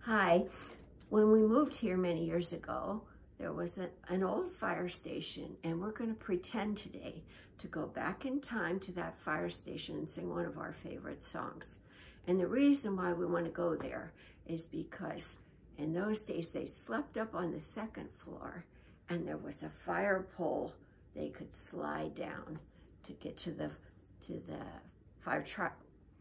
Hi. When we moved here many years ago, there was an old fire station, and we're going to pretend today to go back in time to that fire station and sing one of our favorite songs. And the reason why we want to go there is because in those days they slept up on the second floor, and there was a fire pole they could slide down to get to the fire truck.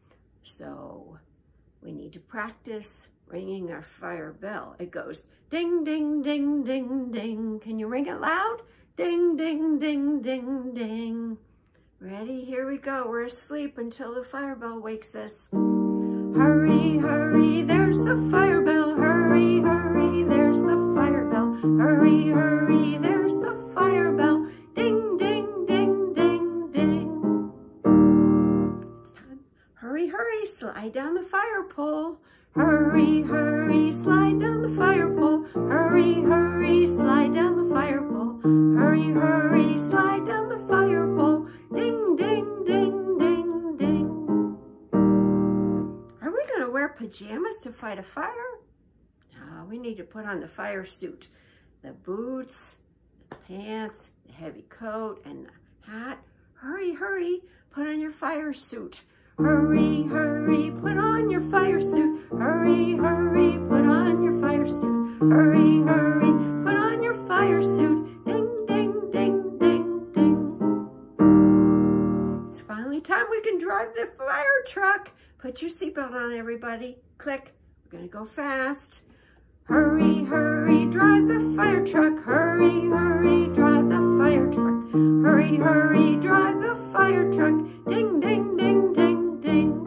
So we need to practice ringing our fire bell. It goes ding, ding, ding, ding, ding. Can you ring it loud? Ding, ding, ding, ding, ding. Ready? Here we go. We're asleep until the fire bell wakes us. Hurry, hurry, there's the fire bell. Hurry, hurry, there's the fire bell. Hurry, hurry, there's the fire bell. Ding, ding, ding, ding, ding. It's time. Hurry, hurry, slide down the fire pole. Hurry, hurry, slide down the fire pole. Hurry, hurry, slide down the fire pole. Hurry, hurry, slide down the fire pole. Ding, ding, ding, ding, ding. Are we going to wear pajamas to fight a fire? No, we need to put on the fire suit. The boots, the pants, the heavy coat, and the hat. Hurry, hurry, put on your fire suit. Hurry, hurry, put on your fire suit. Hurry, hurry, put on your fire suit. Hurry, hurry, put on your fire suit. Ding, ding, ding, ding, ding. It's finally time we can drive the fire truck. Put your seatbelt on, everybody. Click. We're going to go fast. Hurry, hurry, drive the fire truck. Hurry, hurry, drive the fire truck. Hurry, hurry, drive the fire truck. Ding, ding, ding, ding, ding.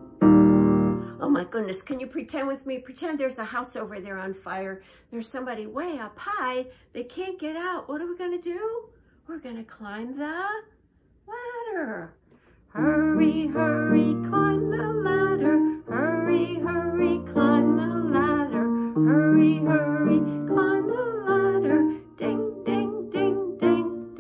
Oh my goodness, can you pretend with me? Pretend there's a house over there on fire. There's somebody way up high. They can't get out. What are we going to do? We're going to climb the ladder. Hurry, hurry, climb the ladder. Hurry, hurry, climb the ladder. Hurry, hurry, climb the ladder. Ding, ding, ding, ding,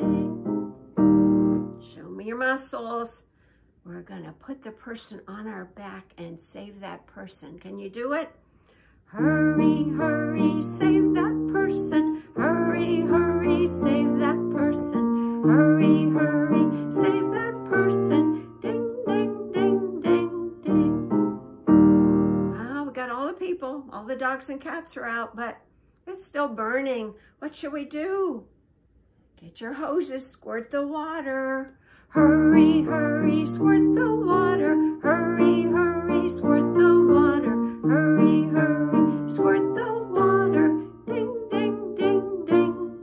ding. Show me your muscles. We're going to put the person on our back and save that person. Can you do it? Hurry, hurry, save that person. Hurry, hurry, save that person. Hurry, hurry, save that person. Ding, ding, ding, ding, ding. Oh, we got all the people. All the dogs and cats are out, but it's still burning. What should we do? Get your hoses, squirt the water. Hurry, hurry, squirt the water. Hurry, hurry, squirt the water. Hurry, hurry, squirt the water. Ding, ding, ding, ding,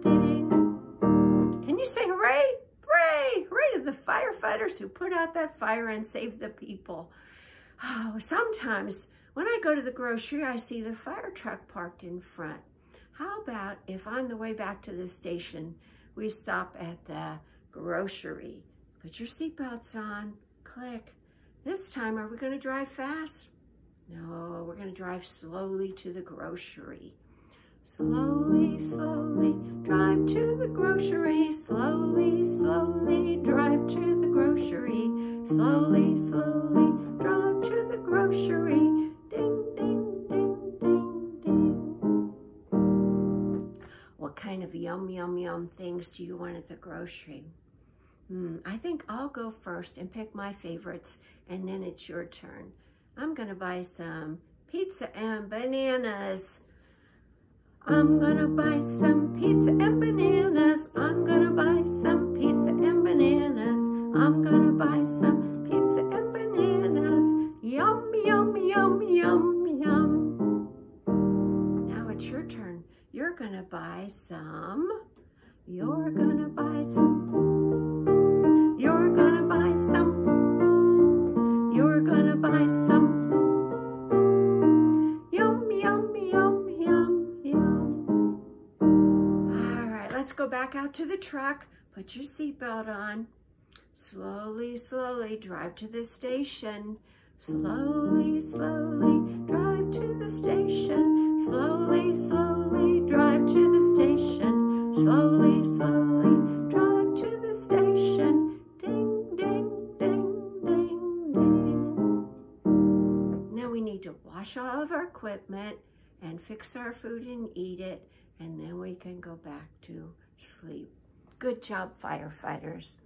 ding. Can you say hooray? Hooray! Hooray to the firefighters who put out that fire and saved the people. Oh, sometimes when I go to the grocery, I see the fire truck parked in front. How about if on the way back to the station, we stop at the grocery? Put your seatbelts on. Click. This time, are we going to drive fast? No, we're going to drive slowly to the grocery. Slowly, slowly, drive to the grocery. Slowly, slowly, drive to the grocery. Slowly, slowly, drive to the grocery. Ding, ding, ding, ding, ding. What kind of yum, yum, yum things do you want at the grocery? I think I'll go first and pick my favorites, and then it's your turn. I'm gonna buy some pizza and bananas. I'm gonna buy some pizza and bananas. I'm gonna buy some pizza and bananas. I'm gonna buy some pizza and bananas. Yum, yum, yum, yum, yum. Now it's your turn. You're gonna buy some. You're gonna buy some. You're gonna buy some. You're gonna buy some. Yum, yum, yum, yum, yum. All right, let's go back out to the truck. Put your seatbelt on. Slowly, slowly drive to the station. Slowly, slowly drive to the station. Slowly, slowly drive to the station. Slowly, slowly drive to the station. Ding, ding, ding, ding, ding. Now we need to wash all of our equipment and fix our food and eat it, and then we can go back to sleep. Good job, firefighters.